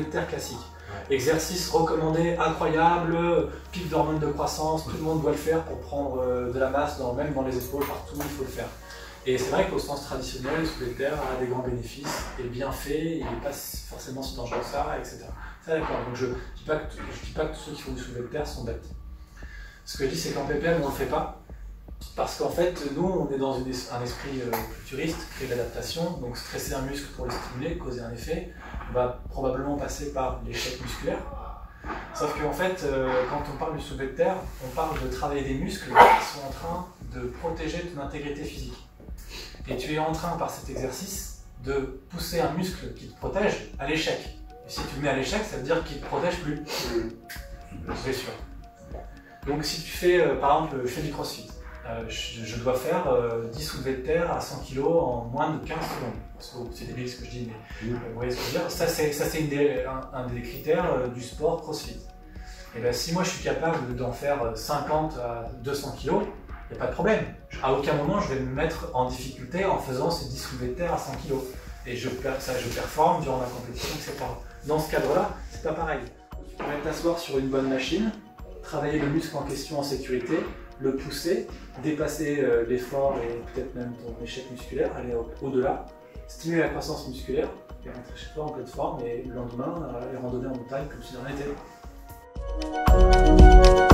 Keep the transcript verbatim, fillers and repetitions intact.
soulevé de terre classique. Ouais. Exercice recommandé, incroyable, pic d'hormones de croissance, tout le monde doit le faire pour prendre de la masse, dans, même dans les épaules, partout, il faut le faire. Et c'est vrai qu'au sens traditionnel, le soulevé de terre a des grands bénéfices, est bien fait, il n'est pas forcément si dangereux que ça, et cetera. Ça d'accord, donc je ne dis, dis pas que tous ceux qui font du soulevé de terre sont bêtes. Ce que je dis, c'est qu'en P P M, on ne le fait pas. Parce qu'en fait, nous, on est dans une, un esprit euh, futuriste, créer de l'adaptation, donc stresser un muscle pour le stimuler, causer un effet, on va probablement passer par l'échec musculaire. Sauf qu'en fait, euh, quand on parle du soulevé de terre, on parle de travailler des muscles qui sont en train de protéger ton intégrité physique. Et tu es en train, par cet exercice, de pousser un muscle qui te protège à l'échec. Et si tu le mets à l'échec, ça veut dire qu'il ne te protège plus. C'est sûr. Donc si tu fais, euh, par exemple, je fais du crossfit. Euh, je, je dois faire euh, dix soulevés de terre à cent kilos en moins de quinze secondes. C'est débile ce que je dis, mais euh, vous voyez ce que je veux dire. Ça, c'est un, un des critères euh, du sport crossfit. Et bien, si moi je suis capable d'en faire cinquante à deux cents kilos, il n'y a pas de problème. À aucun moment je vais me mettre en difficulté en faisant ces dix soulevés de terre à cent kilos. Et je, ça, je performe durant ma compétition, et cetera. Dans ce cadre-là, c'est pas pareil. Tu vas t'asseoir sur une bonne machine, travailler le muscle en question en sécurité, le pousser, dépasser euh, l'effort et peut-être même ton échec musculaire, aller au-delà, stimuler la croissance musculaire et rentrer chez toi en pleine forme et le lendemain, aller randonner en montagne comme si de rien n'était.